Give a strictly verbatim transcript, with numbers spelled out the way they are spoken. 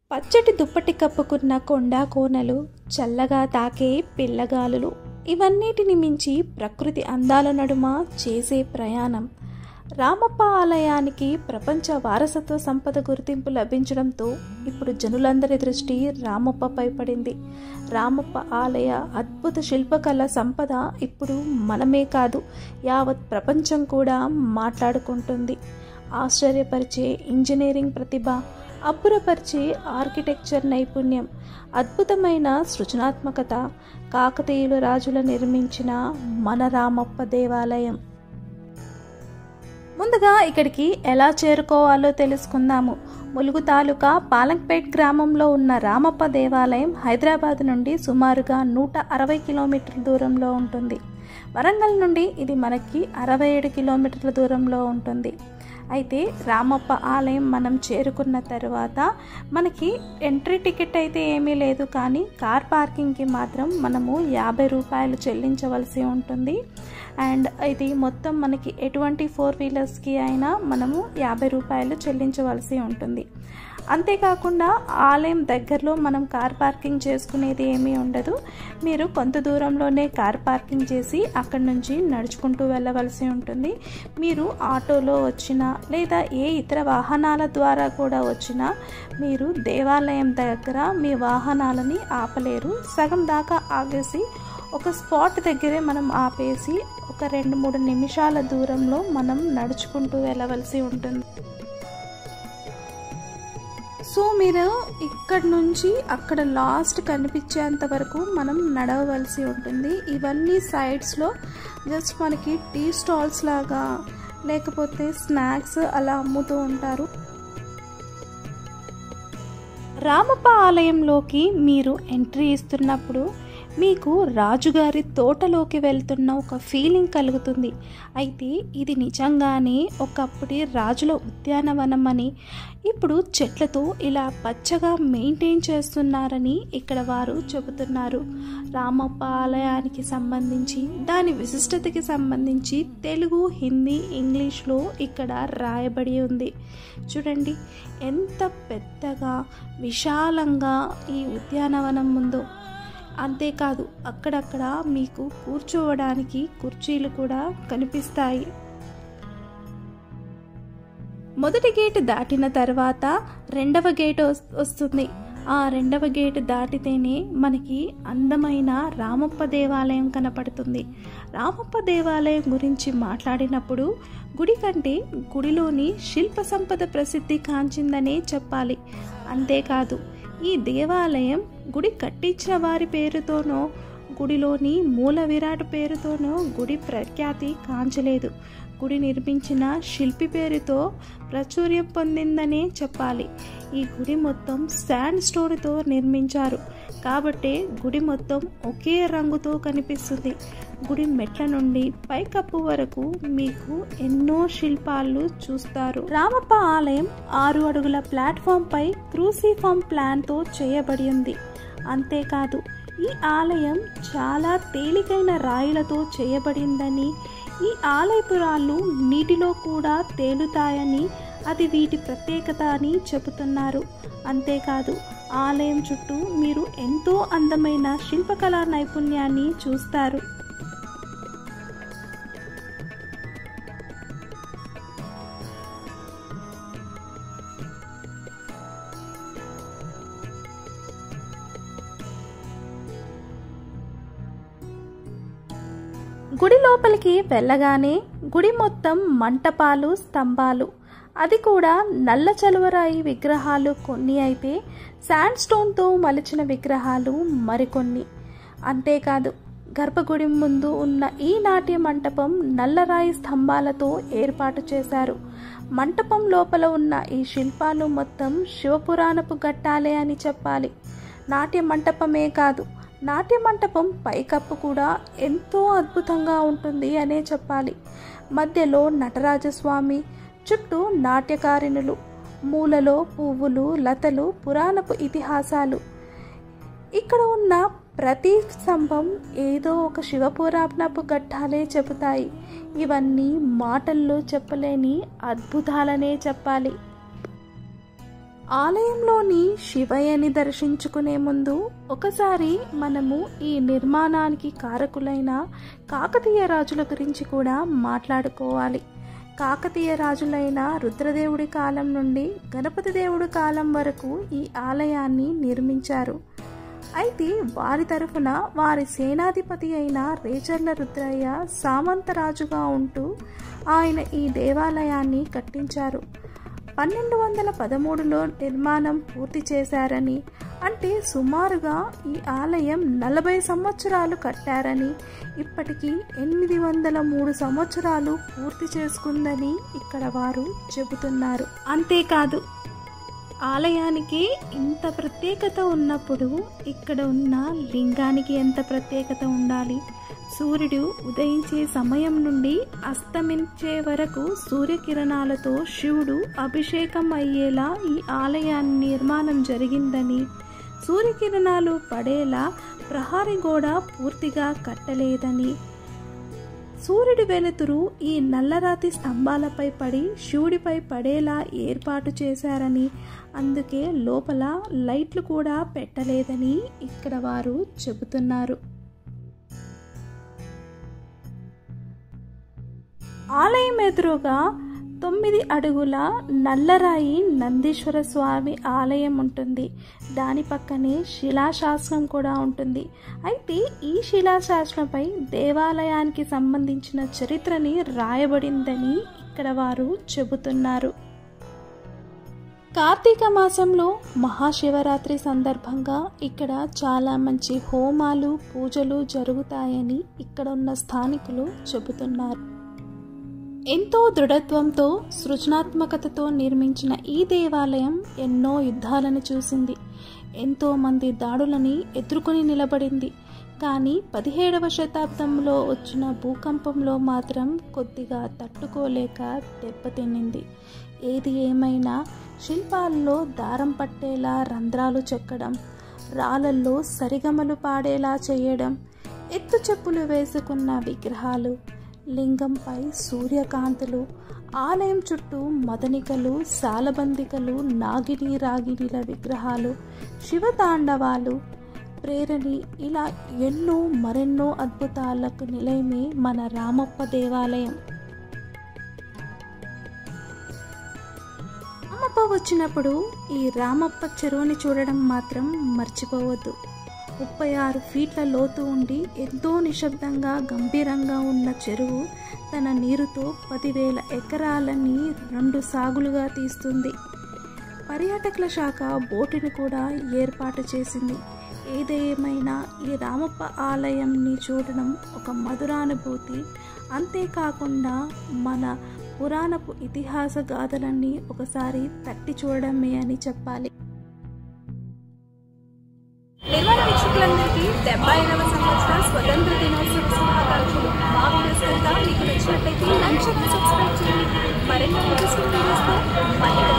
పచ్చటి దుప్పటి కప్పుకున్న కొండ కోనలు, చల్లగా తాకే పిల్లగాలులు, ఇవన్నిటిని మించి ప్రకృతి అందాల నడుమ చేసే ప్రయాణం. రామప్ప ఆలయానికి ప్రపంచ వారసత్వ సంపద గుర్తింపు లభించడంతో ఇప్పుడు జనులందరి దృష్టి రామప్పపై పడింది. రామప్ప ఆలయ అద్భుత శిల్పకళ సంపద ఇప్పుడు మనమే కాదు, యావత్ ప్రపంచం కూడా మాట్లాడుకుంటుంది. ఆశ్చర్యపరిచే ఇంజనీరింగ్ ప్రతిభ, అబ్బురపరిచే ఆర్కిటెక్చర్ నైపుణ్యం, అద్భుతమైన సృజనాత్మకత, కాకతీయుల రాజుల నిర్మించిన మన రామప్ప దేవాలయం. ముందుగా ఇక్కడికి ఎలా చేరుకోవాలో తెలుసుకుందాము. ములుగు తాలూకా పాలంపేట్ గ్రామంలో ఉన్న రామప్ప దేవాలయం హైదరాబాద్ నుండి సుమారుగా నూట అరవై కిలోమీటర్ల దూరంలో ఉంటుంది. వరంగల్ నుండి ఇది మనకి అరవై ఏడు కిలోమీటర్ల దూరంలో ఉంటుంది. అయితే రామప్ప ఆలయం మనం చేరుకున్న తర్వాత మనకి ఎంట్రీ టికెట్ అయితే ఏమీ లేదు, కానీ కార్ పార్కింగ్కి మాత్రం మనము యాభై రూపాయలు చెల్లించవలసి ఉంటుంది. అండ్ ఇది మొత్తం మనకి ఎటువంటి ఫోర్ వీలర్స్కి అయినా మనము యాభై రూపాయలు చెల్లించవలసి ఉంటుంది. అంతేకాకుండా ఆలయం దగ్గరలో మనం కార్ పార్కింగ్ చేసుకునేది ఏమీ ఉండదు. మీరు కొంత దూరంలోనే కార్ పార్కింగ్ చేసి అక్కడి నుంచి నడుచుకుంటూ వెళ్ళవలసి ఉంటుంది. మీరు ఆటోలో వచ్చినా లేదా ఏ ఇతర వాహనాల ద్వారా కూడా వచ్చినా మీరు దేవాలయం దగ్గర మీ వాహనాలని ఆపలేరు. సగం దాకా ఆగేసి ఒక స్పాట్ దగ్గరే మనం ఆపేసి ఒక రెండు మూడు నిమిషాల దూరంలో మనం నడుచుకుంటూ వెళ్ళవలసి ఉంటుంది. సో మీరు ఇక్కడ నుంచి అక్కడ లాస్ట్ కనిపించేంత వరకు మనం నడవవలసి ఉంటుంది. ఇవన్నీ సైడ్స్లో జస్ట్ మనకి టీ స్టాల్స్ లాగా లేకపోతే స్నాక్స్ అలా అమ్ముతూ ఉంటారు. రామప్ప ఆలయంలోకి మీరు ఎంట్రీ ఇస్తున్నప్పుడు మీకు రాజుగారి తోటలోకి వెళ్తున్న ఒక ఫీలింగ్ కలుగుతుంది. అయితే ఇది నిజంగానే ఒకప్పటి రాజుల ఉద్యానవనం అని, ఇప్పుడు చెట్లతో ఇలా పచ్చగా మెయింటైన్ చేస్తున్నారని ఇక్కడ వారు చెబుతున్నారు. రామప్ప ఆలయానికి సంబంధించి దాని విశిష్టతకి సంబంధించి తెలుగు, హిందీ, ఇంగ్లీష్లో ఇక్కడ రాయబడి ఉంది. చూడండి ఎంత పెద్దగా విశాలంగా ఈ ఉద్యానవనం ఉందో. అంతేకాదు అక్కడక్కడ మీకు కూర్చోవడానికి కుర్చీలు కూడా కనిపిస్తాయి. మొదటి గేటు దాటిన తర్వాత రెండవ గేటు వస్తుంది. ఆ రెండవ గేటు దాటితేనే మనకి అందమైన రామప్ప దేవాలయం కనపడుతుంది. రామప్ప దేవాలయం గురించి మాట్లాడినప్పుడు గుడి కంటే గుడిలోని శిల్ప సంపద ప్రసిద్ధి కాంచిందనే చెప్పాలి. అంతేకాదు ఈ దేవాలయం గుడి కట్టించిన వారి పేరుతోనో గుడిలోని మూల విరాట్ పేరుతోనో గుడి ప్రఖ్యాతి కాంచలేదు. గుడి నిర్మించిన శిల్పి పేరుతో ప్రాచుర్యం పొందిందనే చెప్పాలి. ఈ గుడి మొత్తం శాండ్ స్టోన్తో నిర్మించారు కాబట్టే గుడి మొత్తం ఒకే రంగుతో కనిపిస్తుంది. గుడి మెట్ల నుండి పైకప్పు వరకు మీకు ఎన్నో శిల్పాలు చూస్తారు. రామప్ప ఆలయం ఆరు అడుగుల ప్లాట్ఫామ్ పై క్రూసిఫామ్ ప్లాన్తో చేయబడి ఉంది. అంతేకాదు ఈ ఆలయం చాలా తేలికైన రాయిలతో చేయబడిందని, ఈ ఆలయపురాళ్ళు నీటిలో కూడా తేలుతాయని, అది వీటి ప్రత్యేకత అని చెబుతున్నారు. అంతేకాదు ఆలయం చుట్టూ మీరు ఎంతో అందమైన శిల్పకళా నైపుణ్యాన్ని చూస్తారు. గుడి లోపలికి వెళ్ళగానే గుడి మొత్తం మంటపాలు, స్తంభాలు, అది కూడా నల్ల చలువరాయి విగ్రహాలు కొన్ని అయితే శాండ్ స్టోన్తో మలిచిన విగ్రహాలు మరికొన్ని. అంతేకాదు గర్భగుడి ముందు ఉన్న ఈ నాట్య మంటపం నల్లరాయి స్తంభాలతో ఏర్పాటు చేశారు. మంటపం లోపల ఉన్న ఈ శిల్పాలు మొత్తం శివపురాణపు ఘట్టాలే అని చెప్పాలి. నాట్య మంటపమే కాదు, నాట్య మంటపం పైకప్పు కూడా ఎంతో అద్భుతంగా ఉంటుంది అనే చెప్పాలి. మధ్యలో నటరాజస్వామి, చుట్టూ నాట్యకారిణులు, మూలలో పువ్వులు, లతలు, పురాణపు ఇతిహాసాలు. ఇక్కడ ఉన్న ప్రతి స్తంభం ఏదో ఒక శివపురాణపు ఘట్టాలే చెబుతాయి. ఇవన్నీ మాటల్లో చెప్పలేని అద్భుతాలనే చెప్పాలి. ఆలయంలోని శివయ్యని దర్శించుకునే ముందు ఒకసారి మనము ఈ నిర్మాణానికి కారకులైన కాకతీయ రాజుల గురించి కూడా మాట్లాడుకోవాలి. కాకతీయ రాజులైన రుద్రదేవుడి కాలం నుండి గణపతి దేవుడి కాలం వరకు ఈ ఆలయాన్ని నిర్మించారు. అయితే వారి తరఫున వారి సేనాధిపతి అయిన రేచర్ల రుద్రయ్య సామంతరాజుగా ఉంటూ ఆయన ఈ దేవాలయాన్ని కట్టించారు. పన్నెండు వందల పదమూడులో నిర్మాణం పూర్తి చేశారని, అంటే సుమారుగా ఈ ఆలయం నలభై సంవత్సరాలు కట్టారని, ఇప్పటికీ ఎనిమిది వందల మూడు సంవత్సరాలు పూర్తి చేసుకుందని ఇక్కడ వారు చెబుతున్నారు. అంతేకాదు, ఆలయానికి ఇంత ప్రత్యేకత ఉన్నప్పుడు ఇక్కడ ఉన్న లింగానికి ఎంత ప్రత్యేకత ఉండాలి. సూర్యుడు ఉదయించే సమయం నుండి అస్తమించే వరకు సూర్యకిరణాలతో శివుడు అభిషేకం అయ్యేలా ఈ ఆలయాన్ని నిర్మాణం జరిగిందని, సూర్యకిరణాలు పడేలా ప్రహరీ గోడ పూర్తిగా కట్టలేదని, సూర్యుడి వెలుతురు ఈ నల్లరాతి స్తంభాలపై పడి శివుడిపై పడేలా ఏర్పాటు చేశారని, అందుకే లోపల లైట్లు కూడా పెట్టలేదని ఇక్కడ వారు చెబుతున్నారు. ఆలయం ఎదురుగా తొమ్మిది అడుగుల నల్లరాయి నందీశ్వర స్వామి ఆలయం ఉంటుంది. దాని పక్కనే శిలాశాసనం కూడా ఉంటుంది. అయితే ఈ శిలాశాసనంపై దేవాలయానికి సంబంధించిన చరిత్రని రాయబడిందని ఇక్కడ వారు చెబుతున్నారు. కార్తీక మాసంలో మహాశివరాత్రి సందర్భంగా ఇక్కడ చాలా మంచి హోమాలు పూజలు జరుగుతాయని ఇక్కడ ఉన్న స్థానికులు చెబుతున్నారు. ఎంతో దృఢత్వంతో సృజనాత్మకతతో నిర్మించిన ఈ దేవాలయం ఎన్నో యుద్ధాలను చూసింది. ఎంతో మంది దాడులని ఎదుర్కొని నిలబడింది. కానీ పదిహేడవ శతాబ్దంలో వచ్చిన భూకంపంలో మాత్రం కొద్దిగా తట్టుకోలేక దెబ్బతిన్నింది. ఏది ఏమైనా శిల్పాల్లో దారం పట్టేలా రంధ్రాలు చెక్కడం, రాళ్ళల్లో సరిగమలు పాడేలా చేయడం, ఎత్తు చెప్పులు వేసుకున్న విగ్రహాలు, లింగంపై సూర్యకాంతులు, ఆలయం చుట్టూ మదనికలు, సాలబందికలు, నాగిని రాగిణిల విగ్రహాలు, శివతాండవాలు, ప్రేరణి, ఇలా ఎన్నో మరెన్నో అద్భుతాలకు నిలయమే మన రామప్ప దేవాలయం. రామప్ప వచ్చినప్పుడు ఈ రామప్ప చెరువుని చూడడం మాత్రం మర్చిపోవద్దు. ముప్పై ఆరు ఫీట్ల లోతు ఉండి ఎంతో నిశ్శబ్దంగా గంభీరంగా ఉన్న చెరువు తన నీరుతో పదివేల ఎకరాలని రెండు సాగులుగా తీస్తుంది. పర్యాటకుల శాఖ బోటుని కూడా ఏర్పాటు చేసింది. ఏదేమైనా ఈ రామప్ప ఆలయంని చూడడం ఒక మధురానుభూతి. అంతేకాకుండా మన పురాణపు ఇతిహాస గాథలన్నీ ఒకసారి తట్టి చూడడమే అని చెప్పాలి. నిర్మాణ వీక్షకులందరికీ డెబ్బై ఐదవ సంవత్సర స్వతంత్ర దినోత్సవ శుభాకాంక్షలు. మా వీడియోస్ కనుక మీకు నచ్చినట్లయితే లైక్ చేయండి, సబ్స్క్రైబ్ చేయండి. మరిన్ని వీడియోస్